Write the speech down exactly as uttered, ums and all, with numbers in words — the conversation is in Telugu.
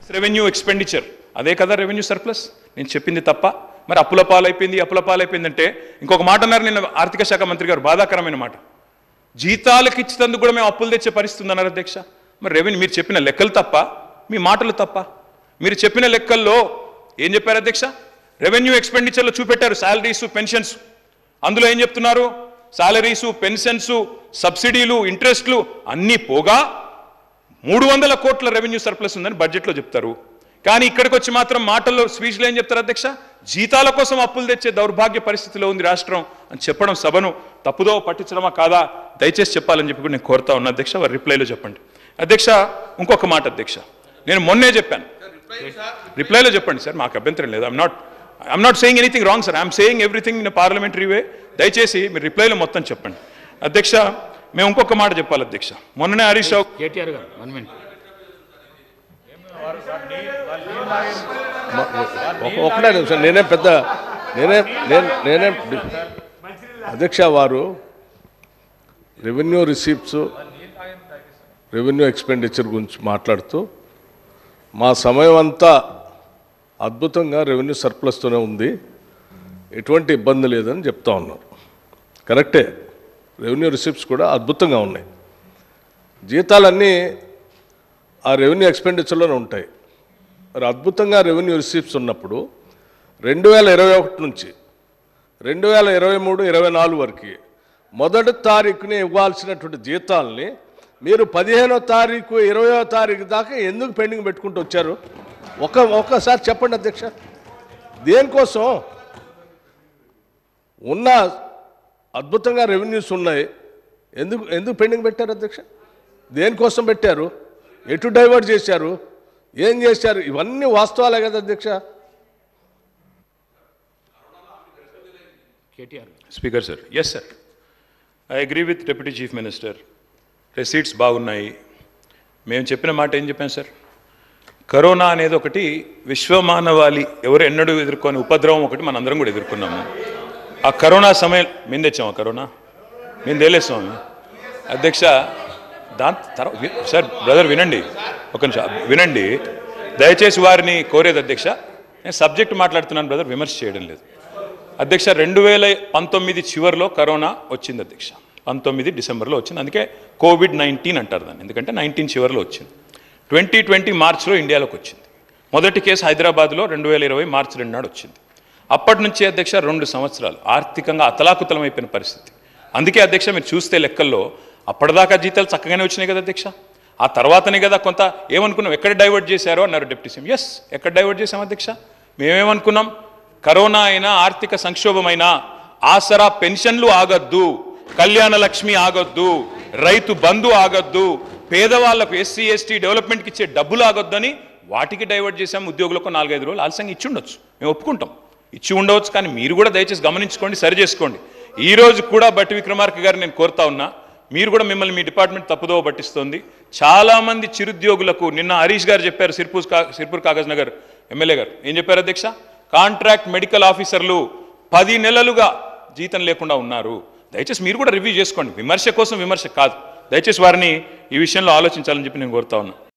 రెవెన్యూ ఎక్స్పెండిచర్ అదే కదా రెవెన్యూ సర్ప్లస్. నేను చెప్పింది తప్ప? మరి అప్పుల పాలైపోయింది అప్పుల పాలైపోయిందంటే ఇంకొక మాట అన్నారు నిన్న ఆర్థిక శాఖ మంత్రి గారు, బాధాకరమైన మాట. జీతాలకు ఇచ్చేందుకు కూడా మేము అప్పులు తెచ్చే పరిస్థితి ఉందన్నారు అధ్యక్ష. మరి రెవెన్యూ మీరు చెప్పిన లెక్కలు తప్ప, మీ మాటలు తప్ప? మీరు చెప్పిన లెక్కల్లో ఏం చెప్పారు అధ్యక్ష? రెవెన్యూ ఎక్స్పెండిచర్లో చూపెట్టారు శాలరీస్ పెన్షన్స్. అందులో ఏం చెప్తున్నారు? శాలరీసు పెన్షన్స్ సబ్సిడీలు ఇంట్రెస్ట్లు అన్నీ పోగా మూడు వందల కోట్ల రెవెన్యూ సర్ప్లస్ ఉందని బడ్జెట్లో చెప్తారు. కానీ ఇక్కడికి వచ్చి మాత్రం మాటల్లో స్పీచ్లో ఏం చెప్తారు అధ్యక్ష? జీతాల కోసం అప్పులు తెచ్చే దౌర్భాగ్య పరిస్థితిలో ఉంది రాష్ట్రం అని చెప్పడం సభను తప్పుదో పట్టించడమా కాదా దయచేసి చెప్పాలని చెప్పి నేను కోరుతా ఉన్నా అధ్యక్ష. వారి రిప్లైలో చెప్పండి అధ్యక్ష. ఇంకొక మాట అధ్యక్ష, నేను మొన్నే చెప్పాను, రిప్లైలో చెప్పండి సార్, మాకు అభ్యంతరం లేదు. I'm not I'm not saying anything wrong sir, I'm saying everything in parliamentary way. దయచేసి మీరు రిప్లైలో మొత్తం చెప్పండి అధ్యక్ష. మేము ఇంకొక మాట చెప్పాలి అధ్యక్ష. మొన్ననే హరీష్ రావు కేటీఆర్ గారు వన్ మినిట్ ఒకటే నిమిషం, నేనే పెద్ద నేనే నేనే అధ్యక్ష వారు రెవెన్యూ రిసీప్ట్స్ రెవెన్యూ ఎక్స్పెండిచర్ గురించి మాట్లాడుతూ మా సమయం అంతా అద్భుతంగా రెవెన్యూ సర్ప్లస్తోనే ఉంది, ఎటువంటి ఇబ్బంది లేదని చెప్తా ఉన్నారు. కరెక్టే, రెవెన్యూ రిసిప్ట్స్ కూడా అద్భుతంగా ఉన్నాయి. జీతాలన్నీ ఆ రెవెన్యూ ఎక్స్పెండిచర్లోనే ఉంటాయి. మరి అద్భుతంగా రెవెన్యూ రిసిప్ట్స్ ఉన్నప్పుడు రెండు వేల ఇరవై ఒకటి నుంచి రెండు వేల ఇరవై మూడు ఇరవై నాలుగు వరకు మొదటి తారీఖుని ఇవ్వాల్సినటువంటి జీతాలని మీరు పదిహేనో తారీఖు ఇరవయో తారీఖు దాకా ఎందుకు పెండింగ్ పెట్టుకుంటూ వచ్చారు? ఒక ఒక్కసారి చెప్పండి అధ్యక్ష. దేనికోసం? ఉన్న అద్భుతంగా రెవెన్యూస్ ఉన్నాయి, ఎందుకు ఎందుకు పెండింగ్ పెట్టారు అధ్యక్ష? దేనికోసం పెట్టారు? ఎటు డైవర్ట్ చేశారు? ఏం చేశారు? ఇవన్నీ వాస్తవాలే కదా అధ్యక్ష. KTR speaker sir, yes sir, I agree with deputy chief minister. Receipts బాగున్నాయి. మేము చెప్పిన మాట ఏం చెప్పాం సార్? కరోనా అనేది ఒకటి విశ్వమానవాళి ఎవరు ఎన్నడూ ఎదుర్కొని ఉపద్రవం ఒకటి మనందరం కూడా ఎదుర్కొన్నాము. ఆ కరోనా సమయం మేము తెచ్చాము, కరోనా మేము తేలేస్తాము అధ్యక్ష. దాని తర్వాత సార్ బ్రదర్ వినండి, ఒక నిమిషం వినండి దయచేసి. వారిని కోరేది అధ్యక్ష, నేను సబ్జెక్ట్ మాట్లాడుతున్నాను బ్రదర్, విమర్శ చేయడం లేదు అధ్యక్ష. రెండు వేల పంతొమ్మిది చివరిలో కరోనా వచ్చింది అధ్యక్ష, పంతొమ్మిది డిసెంబర్లో వచ్చింది. అందుకే కోవిడ్ నైన్టీన్ అంటారు దాన్ని, ఎందుకంటే నైన్టీన్ చివరిలో వచ్చింది. ట్వంటీ ట్వంటీ మార్చ్లో ఇండియాలోకి వచ్చింది. మొదటి కేసు హైదరాబాద్లో రెండు వేల ఇరవై మార్చి రెండు నాడు వచ్చింది. అప్పటి నుంచి అధ్యక్ష రెండు సంవత్సరాలు ఆర్థికంగా అతలాకుతలం అయిపోయిన పరిస్థితి. అందుకే అధ్యక్ష మీరు చూస్తే లెక్కల్లో అప్పటిదాకా జీతాలు చక్కగానే వచ్చినాయి కదా అధ్యక్ష. ఆ తర్వాతనే కదా కొంత ఏమనుకున్నాం, ఎక్కడ డైవర్ట్ చేశారో అన్నారు డిప్యూటీ సీఎం. ఎస్, ఎక్కడ డైవర్ట్ చేశాం అధ్యక్ష? మేమేమనుకున్నాం, కరోనా అయినా ఆర్థిక సంక్షోభమైనా ఆసరా పెన్షన్లు ఆగొద్దు, కళ్యాణ లక్ష్మి ఆగొద్దు, రైతు బంధు ఆగొద్దు, పేదవాళ్లకు ఎస్సీ ఎస్టీ డెవలప్మెంట్కి ఇచ్చే డబ్బులు ఆగొద్దని వాటికి డైవర్ట్ చేశాం. ఉద్యోగులకు నాలుగైదు రోజులు ఆలస్యంగా ఇచ్చి ఉండొచ్చు, మేము ఒప్పుకుంటాం, ఇచ్చి ఉండవచ్చు. కానీ మీరు కూడా దయచేసి గమనించుకోండి, సరి చేసుకోండి. ఈ రోజు కూడా బట్టి విక్రమార్క గారు నేను కోరుతా ఉన్నా, మీరు కూడా మిమ్మల్ని మీ డిపార్ట్మెంట్ తప్పుదోవ పట్టిస్తోంది. చాలామంది చిరుద్యోగులకు నిన్న హరీష్ గారు చెప్పారు, సిర్పూర్ కా సిర్పూర్ కాగజ్ నగర్ ఎమ్మెల్యే గారు ఏం చెప్పారు అధ్యక్ష? కాంట్రాక్ట్ మెడికల్ ఆఫీసర్లు పది నెలలుగా జీతం లేకుండా ఉన్నారు. దయచేసి మీరు కూడా రివ్యూ చేసుకోండి, విమర్శ కోసం విమర్శ కాదు. దయచేసి వారిని ఈ విషయంలో ఆలోచించాలని చెప్పి నేను కోరుతా ఉన్నా.